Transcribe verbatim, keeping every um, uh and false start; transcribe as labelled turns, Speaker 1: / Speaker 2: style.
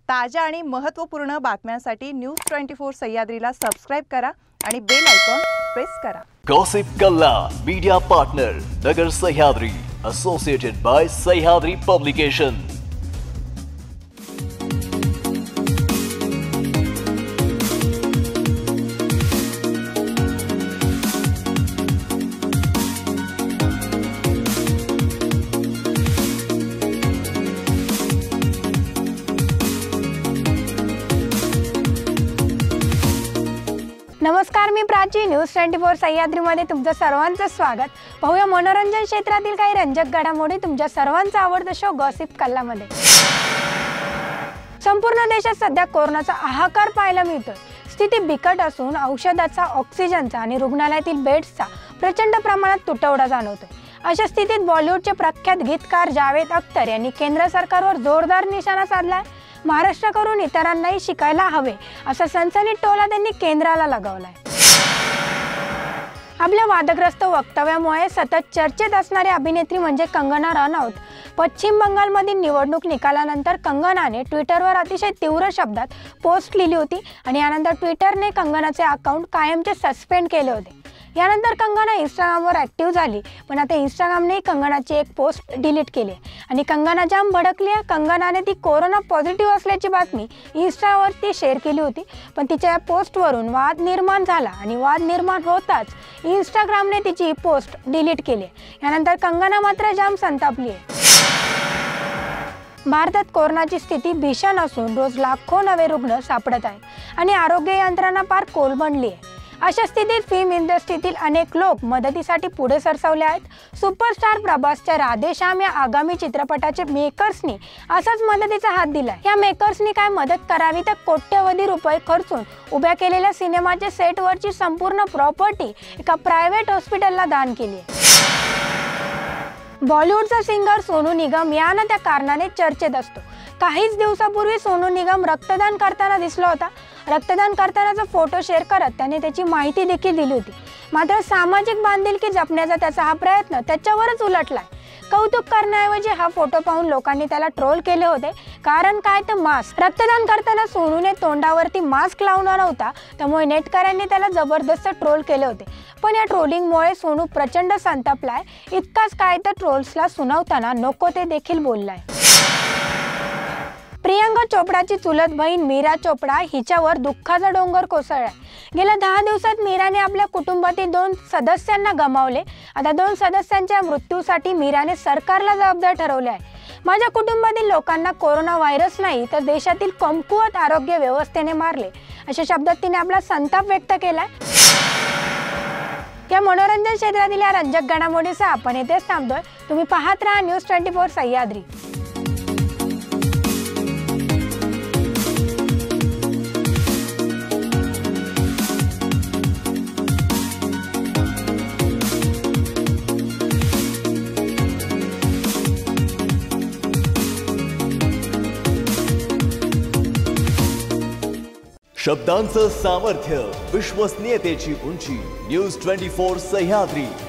Speaker 1: ताज्या आणि महत्त्वपूर्ण बातम्यांसाठी न्यूज ट्वेंटी फोर सह्याद्रीला सबस्क्राइब करा आणि बेल आयकॉन प्रेस करा।
Speaker 2: गॉसिप कल्ला media partner Nagar Sahyadri associated by Sahyadri publication.
Speaker 3: नमस्कार, मी प्राची। न्यूज ट्वेंटी फोर सह्याद्रीमध्ये तुमचं सर्वांचं स्वागत। पाहूया मनोरंजन क्षेत्रातील काही रंजक घडामोडी तुमच्या सर्वांचा आवडता शो गॉसिप कल्लामध्ये। संपूर्ण देशात सध्या कोरोनाचा हाहाकार पाहायला मिळतोय। स्थिती बिकट असून औषधाचा, ऑक्सिजनचा आणि रुग्णालयातील बेड्सचा प्रचंड प्रमाणात तुटवडा जाणवतोय। अशा स्थितीत बॉलिवूडचे प्रख्यात गीतकार जावेद अख्तर यांनी केंद्र सरकारवर जोरदार निशाणा साधलाय। महाराष्ट्राकडून इतरांनाही शिकायला हवे असा सनसनी टोला त्यांनी केंद्राला लगावलाय। आपल्या वादग्रस्त वक्तव्यामुळे सतत चर्चेत असणारी अभिनेत्री म्हणजे कंगना रनौत। पश्चिम बंगालमधील निवडणूक निकालानंतर कंगनाने ट्विटरवर अतिशय तीव्र शब्दात पोस्ट लिहिली होती आणि यानंतर ट्विटरने कंगनाचे अकाउंट कायमचे सस्पेंड केले होते। यानंतर कंगना इंस्टाग्रामवर ॲक्टिव्ह झाली, पण आता इंस्टाग्रामने कंगनाची एक पोस्ट डिलीट केली आणि कंगना जाम भडकली आहे। कंगनाने ती कोरोना पॉझिटिव्ह असल्याची बातमी इंस्टावरती शेअर केली होती, पण तिच्या या पोस्टवरून वाद निर्माण झाला आणि वाद निर्माण होताच इंस्टाग्रामने तिची ही पोस्ट डिलीट केली। यानंतर कंगना मात्र जाम संतापली आहे। भारतात कोरोनाची स्थिती भीषण असून रोज लाखो नवे रुग्ण सापडत आहेत आणि आरोग्य यंत्रणा पार कोलमडली आहे। अशा स्थितीत फिल्म इंडस्ट्रीतील अनेक लोक मदतीसाठी पुढे सरसावले आहेत। सुपरस्टार प्रभासच्या राधेश्याम या आगामी चित्रपटाचे मेकर्सनी असाच मदतीचा हात दिलाय। या मेकर्सनी काय मदत करावी तर कोट्यवधी रुपये खर्चून उभ्या केलेल्या सिनेमाच्या सेटवरची संपूर्ण प्रॉपर्टी एका प्रायव्हेट हॉस्पिटलला दान केली आहे। बॉलिवूडचा सिंगर सोनू निगम या ना त्या कारणाने चर्चेत असतो। काहीच दिवसापूर्वी सोनू निगम रक्तदान करताना दिसला होता। रक्तदान करतानाचा फोटो शेअर करत त्याने त्याची माहिती देखील दिली होती। मात्र सामाजिक बांधिलकी जपण्याचा त्याचा हा प्रयत्न त्याच्यावरच उलटलाय। कौतुक करण्याऐवजी हा फोटो पाहून लोकांनी त्याला ट्रोल केले होते। कारण काय तर मास्क। रक्तदान करताना सोनूने तोंडावरती मास्क लावला नव्हता, त्यामुळे नेटकऱ्यांनी त्याला जबरदस्त ट्रोल केले होते। पण या ट्रोलिंगमुळे सोनू प्रचंड संतापलाय। इतकाच काय तर ट्रोल्सला सुनावताना नको ते देखील बोललाय। प्रियंका चोपडाची चुलत बहीण मीरा चोपडा हिच्यावर दुःखाचा डोंगर कोसळलाय। गेल्या दहा दिवसात मीराने आपल्या कुटुंबातील दोन सदस्यांना गमावले। आता दोन सदस्यांच्या मृत्यूसाठी मीराने सरकारला जबाबदार ठरवले आहे। माझ्या कुटुंबातील लोकांना कोरोना व्हायरस नाही तर देशातील कमकुवत आरोग्य व्यवस्थेने मारले, अशा शब्दात तिने आपला संताप व्यक्त केलाय। या मनोरंजन क्षेत्रातील या रंजक घडामोडीसह आपण इथेच थांबतोय। तुम्ही पाहत राहा न्यूज ट्वेंटी फोर सह्याद्री।
Speaker 2: शब्दांचं सामर्थ्य, विश्वसनीयतेची उंची। News twenty four Sahyadri.